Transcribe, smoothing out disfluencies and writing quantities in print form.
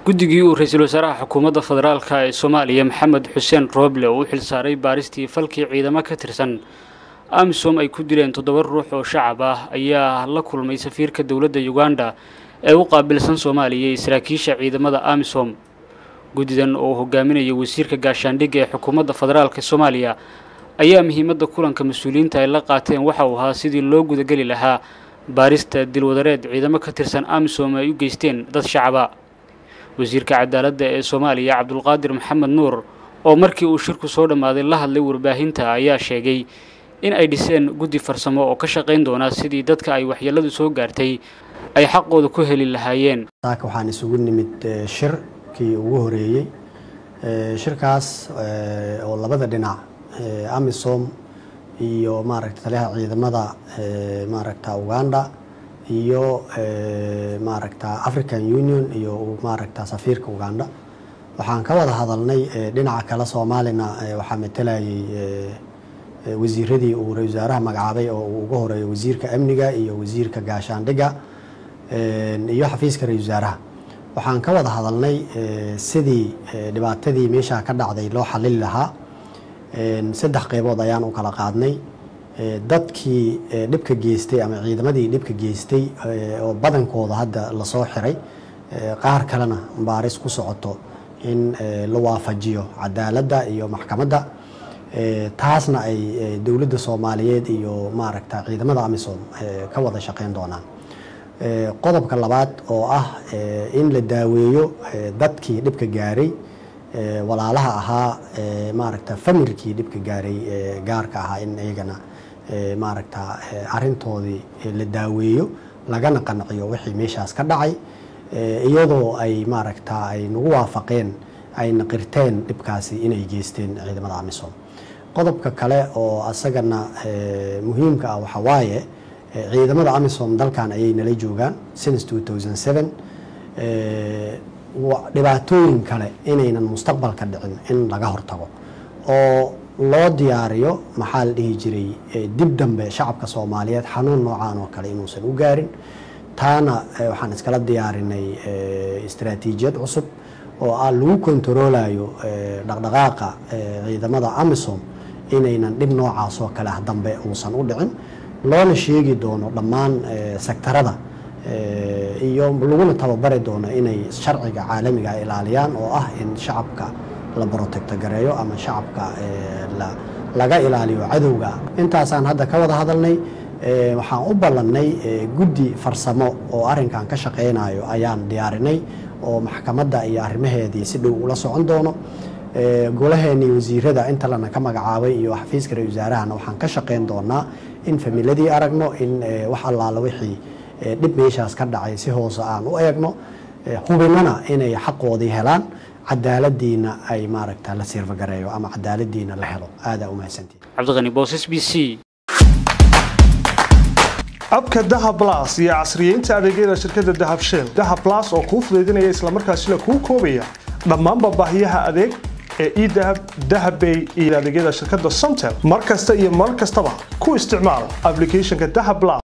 guddigii uu ra'iisul wasaaraha xukuumadda federaalka ee Soomaaliya Maxamed Xuseen Roble uu xil saaray baaristii falkii ciidamo ka tirsan AMISOM ay ku dileen 7 ruux oo shacab ah ayaa la kulmay safiirka dawladda Uganda ee u qaabilsan Soomaaliya iyo saraakiisha ciidamada AMISOM. guddidan oo hogaaminaya wasiirka gaashaandhigga ee xukuumadda federaalka Soomaaliya ayaa muhiimadda kulanka mas'uuliyiinta ay la qaateen waxa uu ahaa sidii loo gudagali lahaa baarista dilwadareed ciidamo ka tirsan AMISOM ay u geysteen dad shacab ah. wasiirka cadaaladda ee Soomaaliya Cabdulqaadir Maxamed Nuur oo markii uu shirku soo dhamaaday la hadlay warbaahinta ayaa sheegay in ay dhiseen guddi farsamo oo ka shaqeyn doona sidii dadka ay waxyeeladu soo gaartay ay xaqooda ku heli lahaayeen. waxaan isugu nimid shirkii ugu horeeyay shirkaas oo labada dhinac AMISOM iyo taliyaha ciidamada Uganda iyo African Union iyo safiirka Uganda waxaan ka wada hadalnay dhinaca kala Soomaalina waxa metelayay wasiiradii uu ra'iisul wasaaraha magacaabay oo ugu horeeyay wasiirka amniga iyo wasiirka gaashaandhigga iyo xafiiska ra'iisul wasaaraha waxaan ka wada hadalnay sidii dhibaatadii meesha ka dhacday loo xalin lahaa saddex qaybood ayaan u kala qaadnay dadkii dhibka geystay ama ciidamadii dhibka geystay oo badankooda hadda la soo xiray qaar kalena baaris ku socoto in la waafajiyo cadaaladda iyo maxkamadda taasna ay dawladda Soomaaliyeed iyo ciidamada AMISOM ka wada shaqeyn doonaan. qodobka labaad oo ah in la daaweeyo dadkii dhibka gaaray walaalaha ahaa familkii dhibka gaaray gaarka ahaa in ayagana arintoodii la daaweeyo lagana qanciyo wixii meeshaas ka dhacay iyadoo ay ay nagu waafaqeen ay naqirteen dhibkaasi inay geysteen ciidamada AMISOM. qodobka kale oo asagana muhiimka ah waxa waaye ciidamada AMISOM dalkan ayay nala joogaan since 2007 dhibaatooyin kale inaynan mustaqbalka dhicin in laga hortago oo loo diyaariyo maxaa la dhihi jiray dib dambe shacabka Soomaaliyeed xanuun noocaan oo kale inuusan u gaarin taana waxaan iskala diyaarinay istiraatiijiyad cusub oo lagu kontroolayo dhaqdhaqaaqa ciidamada AMISOM inaynan dhib noocaas oo kale dambe uusan u dhicin loona sheegi doono dhammaan sektarada iyo laguna tababari doono inay sharciga caalamiga ilaaliyaan oo ah in shacabka la protect gareeyo ama shacabka laga ilaaliyo cadowga. intaasaan hadda ka wada hadalnay waxaan u ballanay guddi farsamo oo arrinkan ka shaqeynayo ayaan diyaarinay oo maxkamadda iyo arrimaheedii si dhow ula socon doono golaheennii wasiirada inta lana ka magacaabay iyo xafiiska ra'iisul wasaarahana waxaan ka shaqeyn doonaa in familiyadii aragno in wax allaala wixii dhib meeshaas ka dhacay si hoose aan u eegno hubinana inay xaqoodii helaan cadaaladiina ay la sirfagareeyo ama cadaaladiina la helo. aad u mahadsantiin. Cabdiqani Boos SBC. abka Dahab Plus iyo casriyeynta adeegyada shirkadda Dahab Shell. Dahab Plus oo kuu fududeynaya isla markaasina kuu koobaya dhammaan baahiyaha adeeg ee e-Dahab, Dahab Pay iyo adeegyada shirkadda Somtel. markasta iyo mar kastaba ku isticmaal applicationka Dahab Plus.